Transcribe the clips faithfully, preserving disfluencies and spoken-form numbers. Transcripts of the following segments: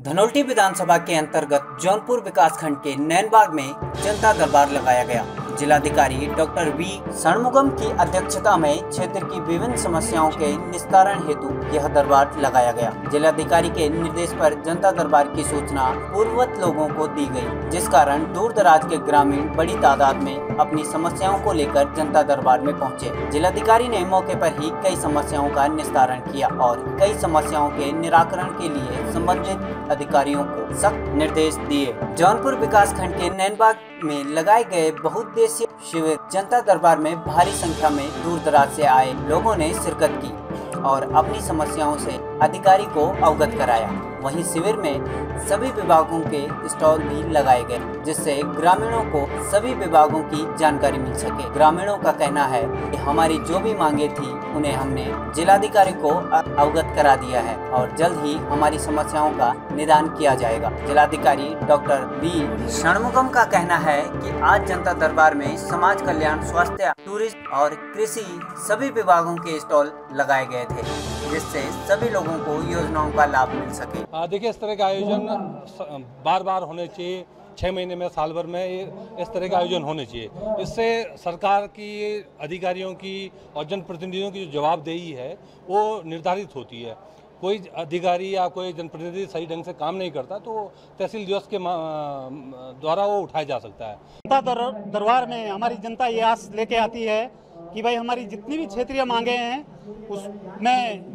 धनोल्टी विधानसभा के अंतर्गत जौनपुर विकासखंड के नैनबाग में जनता दरबार लगाया गया। जिलाधिकारी डॉक्टर वी षणमुगम की अध्यक्षता में क्षेत्र की विभिन्न समस्याओं के निस्तारण हेतु यह दरबार लगाया गया। जिलाधिकारी के निर्देश पर जनता दरबार की सूचना पूर्ववत लोगों को दी गई, जिस कारण दूर दराज के ग्रामीण बड़ी तादाद में अपनी समस्याओं को लेकर जनता दरबार में पहुंचे। जिलाधिकारी ने मौके पर ही कई समस्याओं का निस्तारण किया और कई समस्याओं के निराकरण के लिए संबंधित अधिकारियों को सख्त निर्देश दिए। जौनपुर विकासखंड के नैनबाग में लगाए गए बहुउद्देशीय शिविर जनता दरबार में भारी संख्या में दूर दराज से आए लोगों ने शिरकत की और अपनी समस्याओं से अधिकारी को अवगत कराया। वहीं शिविर में सभी विभागों के स्टॉल भी लगाए गए, जिससे ग्रामीणों को सभी विभागों की जानकारी मिल सके। ग्रामीणों का कहना है कि हमारी जो भी मांगे थी उन्हें हमने जिलाधिकारी को अवगत करा दिया है और जल्द ही हमारी समस्याओं का निदान किया जाएगा। जिलाधिकारी डॉक्टर वी षणमुगम का कहना है कि आज जनता दरबार में समाज कल्याण, स्वास्थ्य, टूरिज्म और कृषि सभी विभागों के स्टॉल लगाए गए थे, जिससे सभी लोगों को योजनाओं का लाभ मिल सके। देखिए, इस तरह के आयोजन बार बार होने चाहिए, छः महीने में, साल भर में इस तरह के आयोजन होने चाहिए। इससे सरकार की, अधिकारियों की और जनप्रतिनिधियों की जो जवाबदेही है वो निर्धारित होती है। कोई अधिकारी या कोई जनप्रतिनिधि सही ढंग से काम नहीं करता तो तहसील दिवस के द्वारा वो उठाया जा सकता है। जनता दर, दरबार में हमारी जनता ये आस लेके आती है कि भाई हमारी जितनी भी क्षेत्रीय मांगे हैं उसमें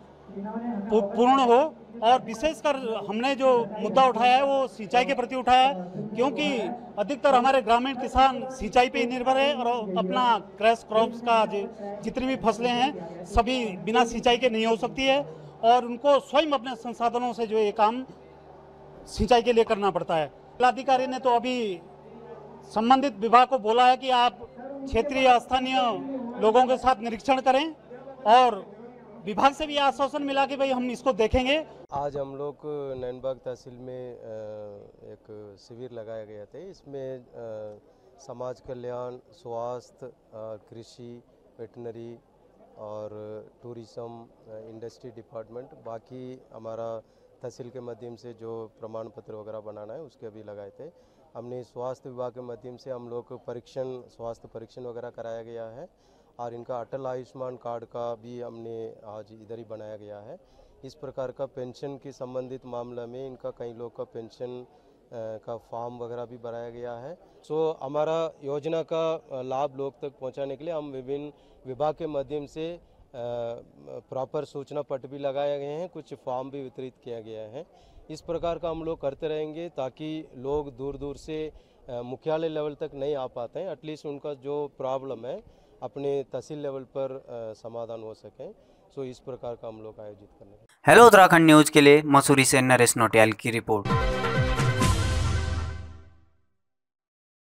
पूर्ण हो, और विशेषकर हमने जो मुद्दा उठाया है वो सिंचाई के प्रति उठाया है, क्योंकि अधिकतर हमारे ग्रामीण किसान सिंचाई पे ही निर्भर है और अपना क्रैश क्रॉप्स का जितनी भी फसलें हैं सभी बिना सिंचाई के नहीं हो सकती है और उनको स्वयं अपने संसाधनों से जो ये काम सिंचाई के लिए करना पड़ता है। जिलाधिकारी ने तो अभी संबंधित विभाग को बोला है कि आप क्षेत्रीय स्थानीय लोगों के साथ निरीक्षण करें और विभाग से भी आश्वासन मिला कि भाई हम इसको देखेंगे। आज हम लोग नैनबाग तहसील में एक शिविर लगाया गया था। इसमें समाज कल्याण, स्वास्थ्य, कृषि, वेटनरी और टूरिज्म, इंडस्ट्री डिपार्टमेंट, बाकी हमारा तहसील के माध्यम से जो प्रमाण पत्र वगैरह बनाना है उसके भी लगाए थे। हमने स्वास्थ्य विभाग के माध्यम से हम लोग परीक्षण, स्वास्थ्य परीक्षण वगैरह कराया गया है और इनका अटल आयुष्मान कार्ड का भी हमने आज इधर ही बनाया गया है। इस प्रकार का पेंशन के संबंधित मामला में इनका कई लोग का पेंशन का फॉर्म वगैरह भी बनाया गया है। सो हमारा योजना का लाभ लोग तक पहुंचाने के लिए हम विभिन्न विभाग के माध्यम से प्रॉपर सूचना पट भी लगाए गए हैं, कुछ फॉर्म भी वितरित किया गया है। इस प्रकार का हम लोग करते रहेंगे ताकि लोग दूर दूर से मुख्यालय लेवल तक नहीं आ पाते हैं, एटलीस्ट उनका जो प्रॉब्लम है अपने तहसील लेवल पर समाधान हो सके। सो इस प्रकार का हम लोग आयोजित करने। हेलो उत्तराखंड न्यूज के लिए मसूरी से नरेश नोटियाल की रिपोर्ट।